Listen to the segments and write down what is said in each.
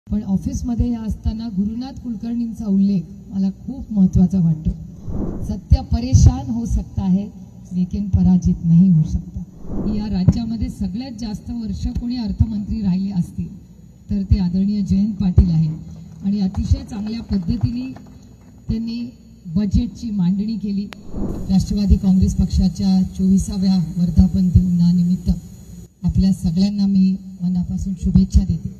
पण ऑफिसमध्ये असताना गुरुनाथ कुलकर्णींचा उल्लेख मला खूप महत्त्वाचा वाटतो। सत्य परेशान हो सकता है लेकिन पराजित नहीं हो सकता। या राज्यामध्ये सगळ्यात जास्त वर्ष कोणी अर्थमंत्री राहिले असतील तर ते आदरणीय जयंत पाटील आहेत आणि अतिशय चांगल्या पद्धतीने त्यांनी बजेटची मांडणी केली। राष्ट्रवादी काँग्रेस पक्षाच्या 24व्या वर्धापन दिनानिमित्त आपल्या सगळ्यांना मी मनापासून शुभेच्छा देते।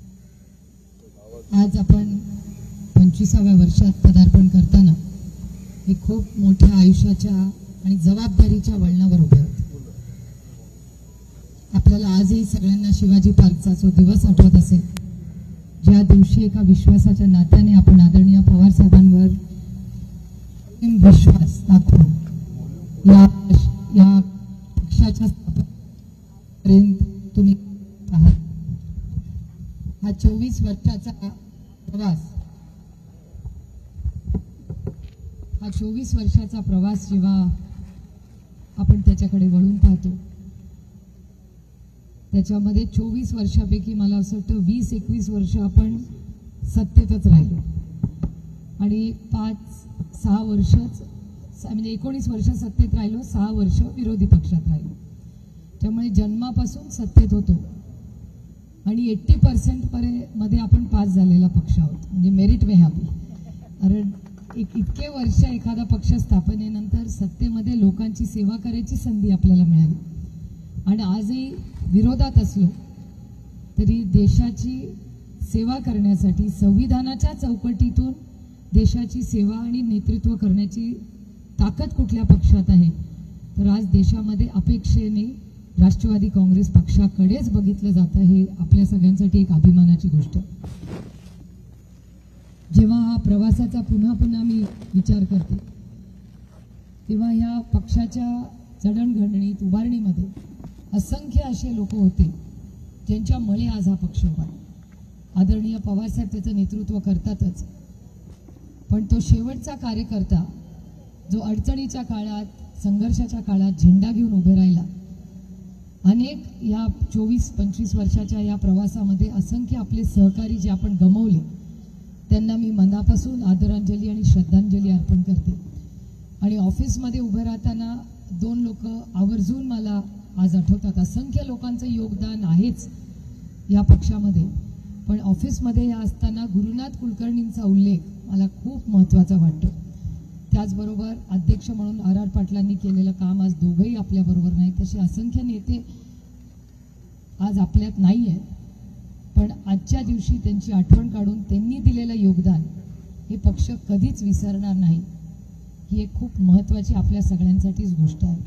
आज आपण 25व्या वर्षात पदार्पण करताना मी खूप मोठ्या आयुष्याच्या आणि जबाबदारीच्या वळणावर उभे आहोत। आपल्याला आजही सगळ्यांना शिवाजी पार्कचा जो दिवस आठवत असेल, ज्या दिवशी एका विश्वासाच्या नात्याने आपण आदरणीय पवार साहेबांवर विश्वास दाखवून या पक्षाच्या स्थापनेपर्यंत तुम्ही आहात। हा 24 वर्षाचा प्रवास जेव्हा आपण त्याच्याकडे वळून पाहतो, त्याच्यामध्ये 24 वर्षापैकी मला असं वाटतं 20-21 वर्ष आपण सत्तेतच राहिलो आणि 5-6 वर्षच म्हणजे 19 वर्ष सत्तेत राहिलो, 6 वर्ष विरोधी पक्षात राहिलो। त्यामुळे जन्मापासून सत्तेत होतो आणि 80% मध्ये आपण पास झालेला पक्ष आहोत, म्हणजे मेरिट वे हॅपी। कारण इतके वर्ष एखादा पक्ष स्थापनेनंतर सत्तेमध्ये लोकांची सेवा करायची संधी आपल्याला मिळाली आणि आजही विरोधात असलो तरी देशाची सेवा करण्यासाठी संविधानाच्या चौकटीतून देशाची सेवा आणि नेतृत्व करण्याची ताकद कुठल्या पक्षात आहे तर आज देशामध्ये अपेक्षेने राष्ट्रवादी काँग्रेस पक्षाकडेच बघितलं जातं। हे आपल्या सगळ्यांसाठी एक अभिमानाची गोष्ट। जेव्हा हा प्रवासाचा पुन्हा मी विचार करते तेव्हा ह्या पक्षाच्या जडणघडणीत उभारणीमध्ये असंख्य असे लोक होते ज्यांच्यामुळे आज हा पक्ष उभा आहे। आदरणीय पवारसाहेब त्याचं नेतृत्व करतातच, पण तो शेवटचा कार्यकर्ता जो अडचणीच्या काळात, संघर्षाच्या काळात झेंडा घेऊन उभे राहिला। अनेक या 24-25 वर्षाच्या या प्रवासामध्ये असंख्य आपले सहकारी जे आपण गमावले त्यांना मी मनापासून आदरांजली आणि श्रद्धांजली अर्पण करते। आणि ऑफिसमध्ये उभे राहताना 2 लोक आवर्जून मला आज आठवतात। असंख्य लोकांचं योगदान आहेच या पक्षामध्ये, पण ऑफिसमध्ये असताना गुरुनाथ कुलकर्णींचा उल्लेख मला खूप महत्त्वाचा वाटतो। त्याचबरोबर अध्यक्ष म्हणून आर पाटलांनी केलेलं काम, आज दोघंही आपल्याबरोबर नाही, तसे असंख्य नेते आज आपल्यात नाही आहेत, पण आजच्या दिवशी त्यांची आठवण काढून त्यांनी दिलेलं योगदान हे पक्ष कधीच विसरणार नाही। ही एक खूप महत्त्वाची आपल्या सगळ्यांसाठीच गोष्ट आहे।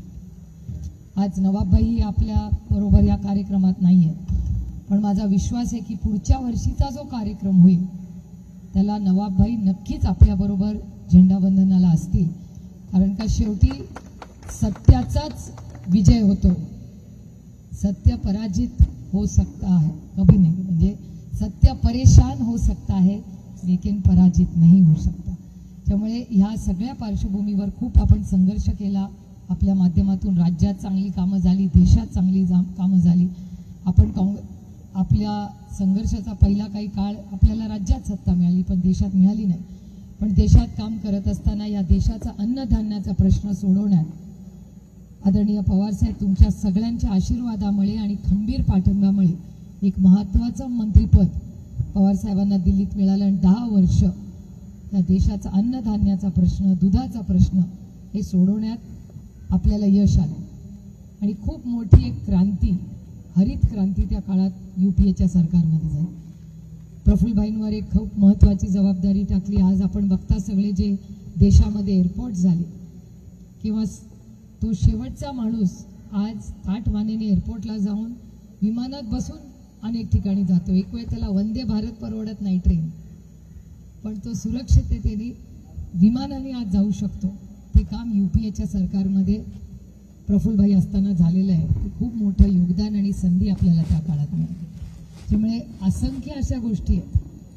आज नवाबभाई आपल्या बरोबर या कार्यक्रमात नाही आहे, पण माझा विश्वास आहे की पुढच्या वर्षीचा जो कार्यक्रम होईल त्याला नवाबभाई नक्कीच आपल्याबरोबर झेंडावंदनाला असतील। कारण का शेवटी सत्याचाच विजय होतो। सत्य पराजित हो सकता है कभी नहीं, म्हणजे सत्य परेशान हो सकता है लेकिन पराजित नहीं हो सकता। त्यामुळे ह्या सगळ्या पार्श्वभूमीवर खूप आपण संघर्ष केला। आपल्या माध्यमातून राज्यात चांगली कामं झाली, देशात चांगली कामं झाली। आपण आपल्या संघर्षाचा पहिला काही काळ आपल्याला राज्यात सत्ता मिळाली पण देशात मिळाली नाही। पण देशात काम करत असताना या देशाचा अन्नधान्याचा प्रश्न सोडवण्यात आदरणीय पवारसाहेब तुमच्या सगळ्यांच्या आशीर्वादामुळे आणि खंबीर पाठिंब्यामुळे एक महत्त्वाचं मंत्रिपद पवारसाहेबांना दिल्लीत मिळालं आणि 10 वर्ष या देशाचा अन्नधान्याचा प्रश्न, दुधाचा प्रश्न हे सोडवण्यात आपल्याला यश आलं आणि खूप मोठी एक क्रांती, हरित क्रांती त्या काळात UPAच्या सरकारमध्ये झाली। प्रफुल्लभाईंवर एक खूप महत्त्वाची जबाबदारी टाकली। आज आपण बघता सगळे जे देशामध्ये एअरपोर्ट झाले किंवा तो शेवटचा माणूस आज ताटमानेने एअरपोर्टला जाऊन विमानात बसून अनेक ठिकाणी जातो। एक वेळ त्याला वंदे भारत परवडत नाही ट्रेन, पण तो सुरक्षिततेने विमानाने आज जाऊ शकतो। ते काम UPAच्या सरकारमध्ये प्रफुल्लभाई असताना झालेलं आहे। खूप मोठं योगदान आणि संधी आपल्याला त्या काळात मिळाली। त्यामुळे असंख्य अशा गोष्टी आहेत।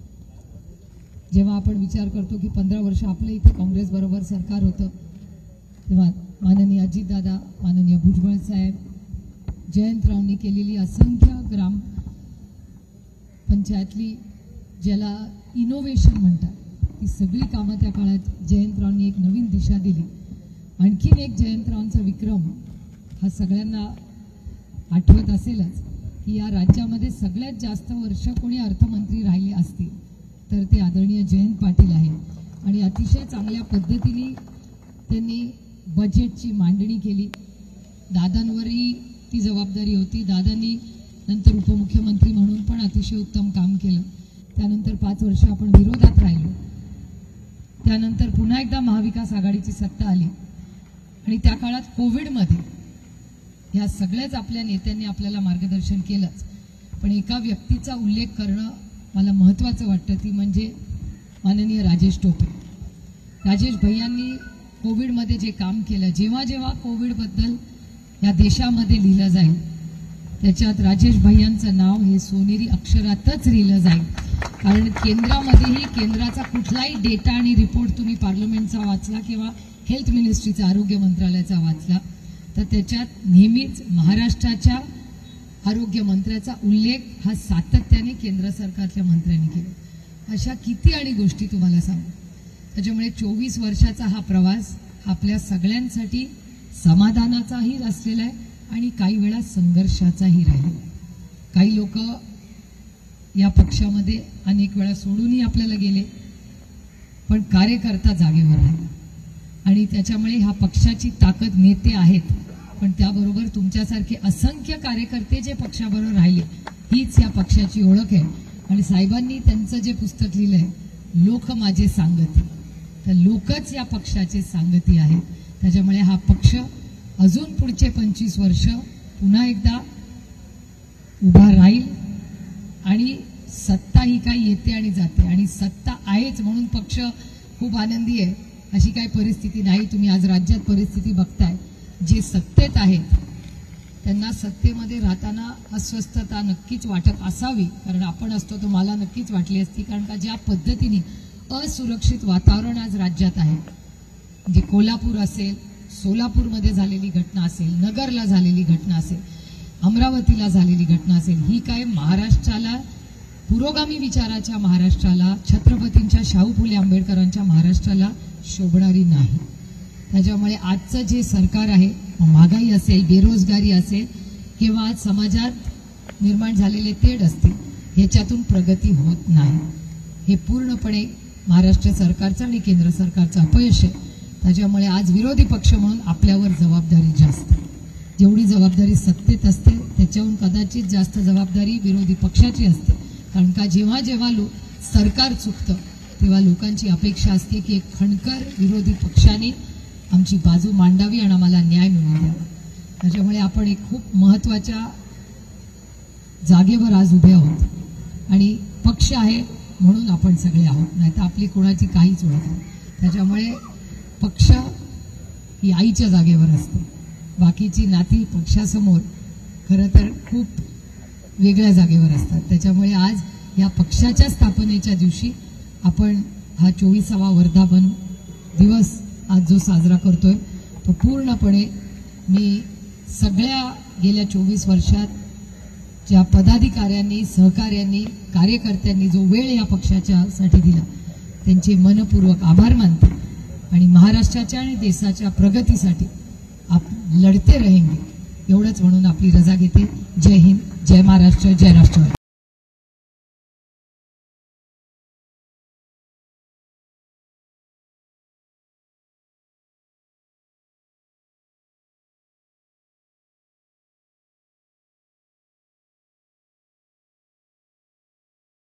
जेव्हा आपण विचार करतो की 15 वर्ष आपल्या इथे काँग्रेस बरोबर सरकार होतं तेव्हा माननीय अजितदादा, माननीय भुजबळ साहेब, जयंतरावनी केलेली असंख्य ग्राम पंचायतली ज्याला इनोव्हेशन म्हणतात, ती सगळी कामं त्या काळात जयंतरावांनी एक नवीन दिशा दिली. आणखीन एक जयंतरावांचा विक्रम हा सगळ्यांना आठवत असेलच की या राज्यामध्ये सगळ्यात जास्त वर्ष कोणी अर्थमंत्री राहिले असतील तर ते आदरणीय जयंत पाटील आहेत. आणि अतिशय चांगल्या पद्धतीने त्यांनी बजेटची मांडणी केली. दादांवरही ती जबाबदारी होती. दादांनी नंतर उपमुख्यमंत्री म्हणून पण अतिशय उत्तम काम केलं. त्यानंतर 5 वर्ष आपण विरोधात राहिलो. त्यानंतर पुन्हा एकदा महाविकास आघाडीची सत्ता आली आणि त्या काळात कोविडमध्ये ह्या सगळ्याच आपल्या नेत्यांनी आपल्याला मार्गदर्शन केलंच. पण एका व्यक्तीचा उल्लेख करणं मला महत्त्वाचं वाटतं, ती म्हणजे माननीय राजेश टोपे. राजेश भैयांनी कोविडमध्ये जे काम केलं, जेव्हा जेव्हा कोविडबद्दल या देशामध्ये लिहिलं जाईल त्याच्यात राजेश भैयांचं नाव हे सोनेरी अक्षरातच लिहिलं जाईल. कारण केंद्रामध्येही केंद्राचा कुठलाही डेटा आणि रिपोर्ट तुम्ही पार्लमेंटचा वाचला किंवा हेल्थ मिनिस्ट्रीचा, आरोग्य मंत्रालयाचा वाचला तर त्याच्यात नेहमीच महाराष्ट्राच्या आरोग्य मंत्र्याचा उल्लेख हा सातत्याने केंद्र सरकारच्या मंत्र्यांनी केला. अशा किती आणि गोष्टी तुम्हाला सांगू. त्याच्यामुळे 24 वर्षाचा हा प्रवास आपल्या सगळ्यांसाठी समाधानाचाही असलेला आहे आणि काही वेळा संघर्षाचाही राहिलेला आहे. काही लोक या पक्षामध्ये अनेक वेळा सोडूनही आपल्याला गेले, पण कार्यकर्ता जागेवर राहिला. आणि त्याच्यामुळे ह्या पक्षाची ताकद नेते आहेत, पण त्याबरोबर तुमच्यासारखे असंख्य कार्यकर्ते जे पक्षाबरोबर राहिले, हीच या पक्षाची ओळख आहे. आणि साहेबांनी त्यांचं जे पुस्तक लिहिलंय, लोक माझे सांगती, तर लोकच या पक्षाचे सांगती आहेत. त्याच्यामुळे हा पक्ष अजून पुढचे 25 वर्ष पुन्हा एकदा उभा राहील. आणि सत्ता ही काही येते आणि जाते, आणि सत्ता आहेच म्हणून पक्ष खूप आनंदी आहे अशी काही परिस्थिती नाही. तुम्ही आज राज्यात परिस्थिती बघताय. जे सत्तेत आहेत त्यांना सत्तेमध्ये राहताना अस्वस्थता नक्कीच वाटत असावी, कारण आपण असतो तर मला नक्कीच वाटली असती. कारण का ज्या पद्धतीने असुरक्षित वातावरण आज राज्यात आहे, म्हणजे कोल्हापूर असेल, सोलापूरमध्ये झालेली घटना असेल, नगरला झालेली घटना असेल, अमरावतीला झालेली घटना असेल, ही काय महाराष्ट्राला, पुरोगामी विचाराच्या महाराष्ट्राला, छत्रपतींच्या शाहू फुले आंबेडकरांच्या महाराष्ट्राला शोभणारी नाही. त्याच्यामुळे आजचं जे सरकार आहे, महागाई असेल, बेरोजगारी असेल किंवा आज समाजात निर्माण झालेले तेढ असतील, ह्याच्यातून प्रगती होत नाही. हे पूर्णपणे महाराष्ट्र सरकारचं आणि केंद्र सरकारचं अपयश आहे. त्याच्यामुळे आज विरोधी पक्ष म्हणून आपल्यावर जबाबदारी जास्त. जेवढी जबाबदारी सत्तेत असते त्याच्याहून कदाचित जास्त जबाबदारी विरोधी पक्षाची असते. कारण का जेव्हा जेव्हा सरकार चुकतं तेव्हा लोकांची अपेक्षा असते की एक खणकर विरोधी पक्षाने आमची बाजू मांडावी आणि आम्हाला न्याय मिळवून द्यावा. त्याच्यामुळे आपण एक खूप महत्त्वाच्या जागेवर आज उभे आहोत आणि पक्ष आहे म्हणून आपण सगळे आहोत, नाही तर आपली कोणाची काहीच ओळख नाही. त्याच्यामुळे पक्ष ही आईच्या जागेवर असते. बाकीची नाती पक्षासमोर खरं तर खूप वेगळ्या जागेवर असतात. त्याच्यामुळे आज या पक्षाच्या स्थापनेच्या दिवशी आपण हा 24वा वर्धापन दिवस आज जो साजरा करतोय तो पूर्णपणे मी सगळ्या गेल्या 24 वर्षात ज्या पदाधिकाऱ्यांनी, सहकाऱ्यांनी, कार्यकर्त्यांनी जो वेळ या पक्षाच्यासाठी दिला त्यांचे मनपूर्वक आभार मानते. आणि महाराष्ट्राच्या आणि देशाच्या प्रगतीसाठी लढते रहेंगे एवढंच म्हणून आपली रजा घेते. जय हिंद, जय महाराष्ट्र, जय राष्ट्रवादी.